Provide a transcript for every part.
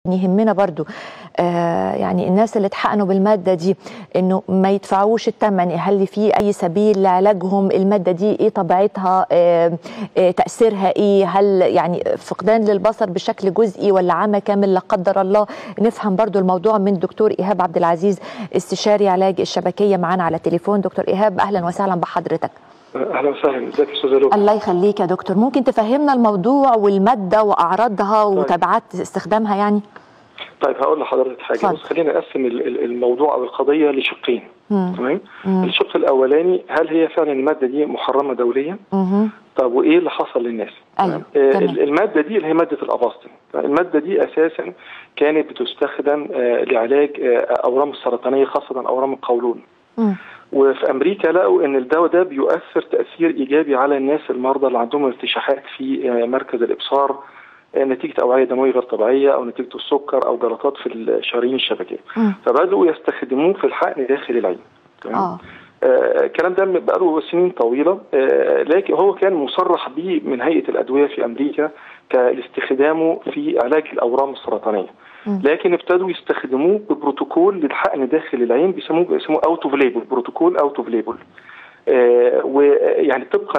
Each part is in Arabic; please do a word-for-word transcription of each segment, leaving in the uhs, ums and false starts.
يهمنا برضو آه يعني الناس اللي اتحقنوا بالمادة دي انه ما يدفعوش الثمن. هل في اي سبيل لعلاجهم؟ المادة دي ايه طبيعتها؟ آه آه تأثيرها ايه؟ هل يعني فقدان للبصر بشكل جزئي ولا عمى كامل لا قدر الله؟ نفهم برضو الموضوع من دكتور إيهاب عبد العزيز، استشاري علاج الشبكية، معانا على التليفون. دكتور إيهاب اهلا وسهلا بحضرتك. اهلا وسهلا، ازيك يا استاذه لؤي؟ الله يخليك يا دكتور، ممكن تفهمنا الموضوع والماده واعراضها وتبعات استخدامها يعني؟ طيب هقول لحضرتك حاجه. فضل. بص خلينا نقسم الموضوع او القضيه لشقين. تمام. الشق الاولاني، هل هي فعلا الماده دي محرمه دوليا؟ مم. طب وايه اللي حصل للناس؟ أيوة. آه الماده دي اللي هي ماده الافاستين، الماده دي اساسا كانت بتستخدم آه لعلاج آه اورام السرطانيه، خاصه اورام القولون. مم. وفي امريكا لقوا ان الدواء ده بيؤثر تاثير ايجابي على الناس المرضى اللي عندهم ارتشاحات في مركز الابصار نتيجه اوعيه دمويه غير طبيعيه او نتيجه السكر او جلطات في الشرايين الشبكيه. فبداوا يستخدموه في الحقن داخل العين. تمام. آه الكلام ده بقاله سنين طويله، آه لكن هو كان مصرح به من هيئه الادويه في امريكا كاستخدامه في علاج الاورام السرطانيه. لكن ابتدوا يستخدموه ببروتوكول للحقن داخل العين، بيسموه بيسموه اوت اوف ليبل، بروتوكول اوت اوف ليبل. ويعني طبقا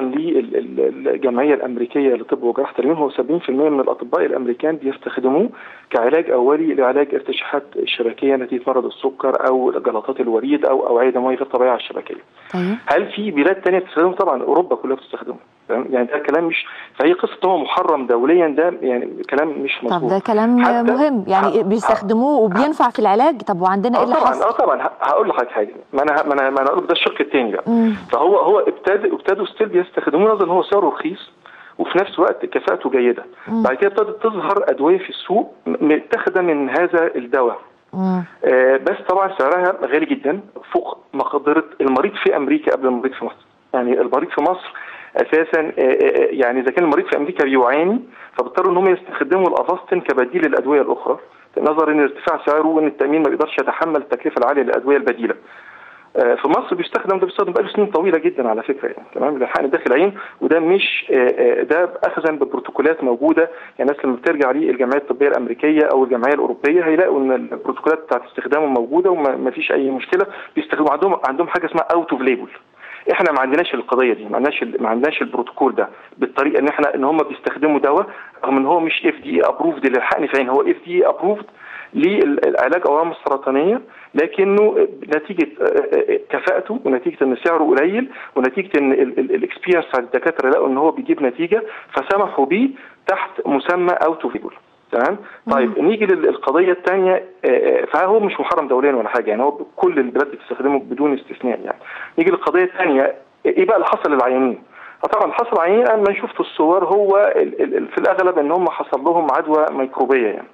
للجمعيه الامريكيه لطب وجراحه العيون، هو سبعين بالمئة من الاطباء الامريكان بيستخدموه كعلاج اولي لعلاج ارتشاحات الشبكيه نتيجه مرض السكر او جلطات الوريد او اوعيه دمويه غير طبيعيه على الشبكيه. أيوه. هل في بلاد ثانيه بتستخدمه؟ طبعا اوروبا كلها بتستخدمه. يعني ده كلام مش، فهي قصه هو محرم دوليا، ده يعني كلام مش مظبوط. طب ده كلام مهم، يعني بيستخدموه وبينفع في العلاج. طب وعندنا ايه اللي حصل؟ اه طبعا هقول لحضرتك حاجه، ما انا ما انا ما انا اقول ده الشق الثاني بقى. فهو هو ابتدى ابتدوا ستيل بيستخدموه نظرا ان هو سعره رخيص وفي نفس الوقت كفاءته جيده. مم. بعد كده ابتدت تظهر ادويه في السوق متاخده من هذا الدواء. آه بس طبعا سعرها غالي جدا فوق مقدره المريض في امريكا قبل المريض في مصر. يعني المريض في مصر اساسا يعني اذا كان المريض في امريكا بيعاني فبيضطروا ان هم يستخدموا الافاستين كبديل للادويه الاخرى، نظرا ان ارتفاع سعره وان التامين ما بيقدرش يتحمل التكلفه العاليه للادويه البديله. في مصر بيستخدم ده بيستخدم بقاله سنين طويله جدا على فكره، يعني تمام، للحقن داخل العين. وده مش ده اخذا ببروتوكولات موجوده، يعني الناس لما بترجع للجمعيه الطبيه الامريكيه او الجمعيه الاوروبيه هيلاقوا ان البروتوكولات بتاعت استخدامه موجوده وما فيش اي مشكله. بيستخدموا عندهم عندهم حاجه اسمها اوت اوف ليبل. احنا ما عندناش القضيه دي، ما عندناش ما عندناش البروتوكول ده بالطريقه ان احنا ان هم بيستخدموا دواء رغم ان هو مش اف دي ابروفد للحقن في عين، هو اف دي ابروفد للعلاج اورام السرطانيه، لكنه نتيجه كفاءته ونتيجه ان سعره قليل ونتيجه ان الاكسبيرينس بتاع الدكاتره لقوا ان هو بيجيب نتيجه فسمحوا بيه تحت مسمى اوت اوف ليبل. تمام. طيب مم. نيجي للقضيه الثانيه، فهو مش محرم دوليا ولا حاجه، يعني هو كل البلاد بتستخدمه بدون استثناء. يعني نيجي للقضيه الثانيه، ايه بقى اللي حصل للعيانين؟ طبعا اللي حصل للعيانين انا ما شفت الصور هو في الاغلب ان هم حصل لهم عدوى ميكروبيه. يعني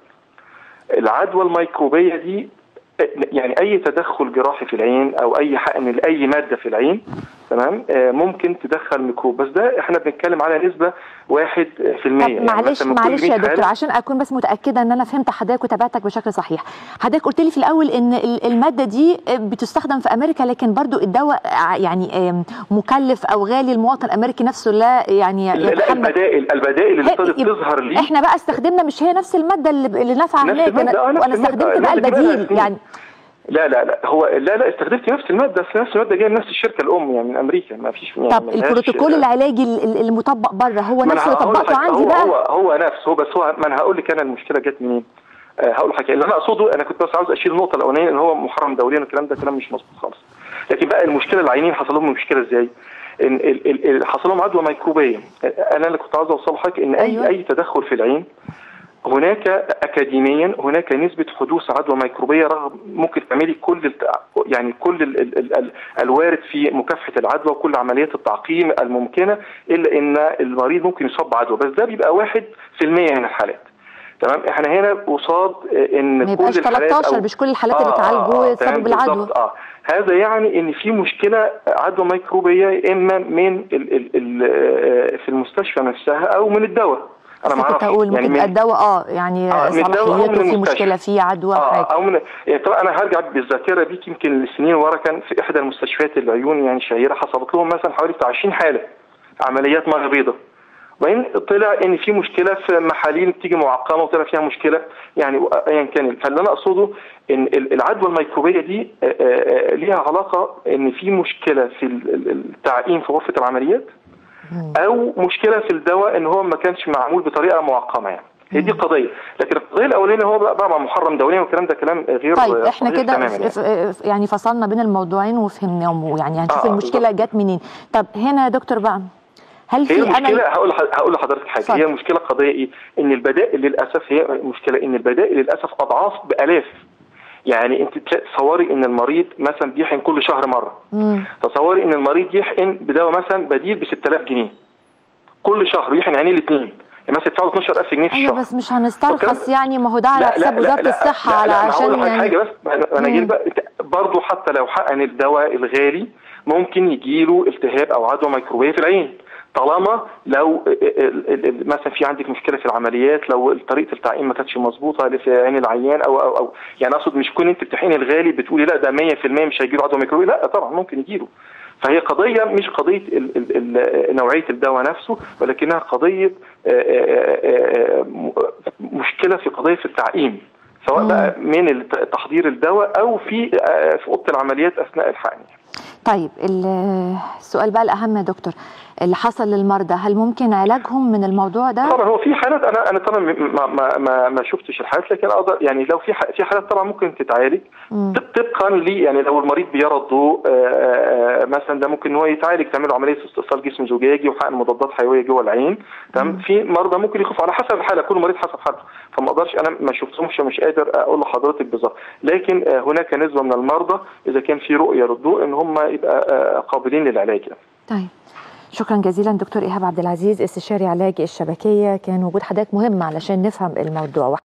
العدوى الميكروبيه دي يعني اي تدخل جراحي في العين او اي حقن لاي ماده في العين، تمام، آه ممكن تدخل ميكروب، بس ده احنا بنتكلم على نسبه واحد في المية. طب معلش يعني معلش يا دكتور عشان اكون بس متاكده ان انا فهمت حضرتك وتابعتك بشكل صحيح. حضرتك قلت لي في الاول ان الماده دي بتستخدم في امريكا، لكن برضو الدواء يعني مكلف او غالي، المواطن الامريكي نفسه لا يعني لا البدائل البدائل اللي ابتدت تظهر ليه. احنا بقى استخدمنا مش هي نفس الماده اللي, اللي نافعه هناك، وانا استخدمت بقى البديل يعني. لا لا لا هو لا لا استخدمت نفس الماده، بس نفس الماده جايه من نفس الشركه الام يعني من امريكا، ما فيش يعني. طب البروتوكول العلاجي المطبق بره هو نفسه اللي طبقته عندي هو بقى؟ هو هو نفسه، بس هو ما انا هقول لك انا المشكله جت منين. أه هقول لك اللي انا اقصده، انا كنت بس عاوز اشيل النقطه الاولانيه ان هو محرم دوليا، والكلام ده كلام مش مظبوط خالص. لكن بقى المشكله العيانين حصل لهم المشكله ازاي؟ ان حصل لهم عدوى ميكروبيه. انا اللي كنت عاوز اوصل لحضرتك ان اي أيوة. اي تدخل في العين هناك اكاديميا هناك نسبه حدوث عدوى ميكروبيه، رغم ممكن تعملي كل يعني كل ال ال ال الوارد في مكافحه العدوى وكل عمليات التعقيم الممكنه، الا ان المريض ممكن يصاب بعدوى، بس ده بيبقى واحد في المية من الحالات. تمام. احنا هنا قصاد ان كل الحالات ثلاثة عشر مش كل الحالات اللي اتعالجوا يتصابوا بالعدوى. اه هذا يعني ان في مشكله عدوى ميكروبيه اما من ال ال ال في المستشفى نفسها او من الدواء. انا ما اعرفش يعني ممكن يبقى الدواء اه يعني آه صلاحيته في مشكله فيه عدوى آه حاجه او من يعني. طبعا انا هرجع بالذاكره بيك يمكن لسنين ورا، كان في احدى المستشفيات العيون يعني شهيره حصلت لهم مثلا حوالي عشرين حاله عمليات ميه بيضاء، وبعدين طلع ان في مشكله في محاليل بتيجي معقمه وطلع فيها مشكله، يعني ايا كان. فاللي انا اقصده ان العدوى الميكروبيه دي ليها علاقه ان في مشكله في التعقيم في غرفه العمليات، او مشكله في الدواء ان هو ما كانش معمول بطريقه معقمه يعني. هي دي قضيه، لكن القضيه الاولانيه هو بقى, بقى محرم دوليا والكلام ده كلام غير. طيب احنا كده يعني. يعني فصلنا بين الموضوعين وفهمناهم، يعني هنشوف آه المشكله جت منين. طب هنا يا دكتور بقى، هل في امل؟ هقول هقول لحضرتك حاجه. فضل. هي المشكله قضيه ايه؟ ان البدائل للاسف، هي مشكله ان البدائل للاسف اضعاف بالاف. يعني انت تصوري ان المريض مثلا بيحقن كل شهر مره. مم. تصوري ان المريض يحقن بدواء مثلا بديل ب ستة آلاف جنيه كل شهر، يحقن عينيه الاثنين، مثلا يدفعوا اتناشر ألف جنيه في الشهر. ايوه بس مش هنسترخص يعني، ما هو ده على حساب وزاره الصحه. على عشان يعني حاجه بس انا جاي بقى برضه، حتى لو حقن الدواء الغالي ممكن يجي له التهاب او عدوى ميكروبيه في العين، طالما لو مثلا في عندك مشكله في العمليات، لو طريقه التعقيم ما كانتش مظبوطه في عين العيان، او او او يعني اقصد مش كون انت بتحقني الغالي بتقولي لا ده مية في المية مش هيجي له عدوى ميكروبيه، لا طبعا ممكن يجي له. فهي قضيه مش قضيه ال ال ال نوعيه الدواء نفسه، ولكنها قضيه مشكله في قضيه في التعقيم، سواء بقى من تحضير الدواء او في في اوضه العمليات اثناء الحقن. طيب السؤال بقى الاهم يا دكتور، اللي حصل للمرضى هل ممكن علاجهم من الموضوع ده؟ طبعا هو في حالات، انا انا طبعا ما ما ما, ما شفتش الحالات، لكن اقدر يعني لو في في حالات طبعا ممكن تتعالج طبقا لي. يعني لو المريض بيرى الضوء مثلا، ده ممكن ان هو يتعالج، تعمل له عمليه استئصال جسم زجاجي وحقن مضادات حيويه جوه العين. تمام. في مرضى ممكن يخفوا على حسب الحاله، كل مريض حسب حالته، فما اقدرش انا ما شفتهمش، مش قادر اقول لحضرتك بالظبط. لكن هناك نسبه من المرضى اذا كان في رؤيه للضوء ان هم يبقى قابلين للعلاج يعني. طيب شكرا جزيلا دكتور ايهاب عبد العزيز، استشاري علاج الشبكيه، كان وجود حضرتك مهم علشان نفهم الموضوع.